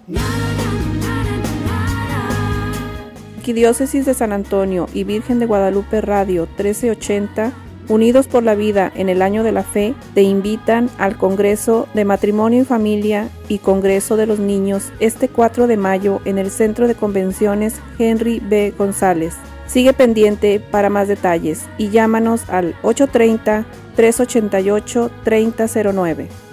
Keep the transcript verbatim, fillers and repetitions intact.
Arquidiócesis de San Antonio y Virgen de Guadalupe Radio trece ochenta, unidos por la vida en el Año de la Fe, te invitan al Congreso de Matrimonio y Familia y Congreso de los Niños este cuatro de mayo en el Centro de Convenciones Henry B. González. Sigue pendiente para más detalles y llámanos al ocho tres cero, tres ocho ocho, tres cero cero nueve.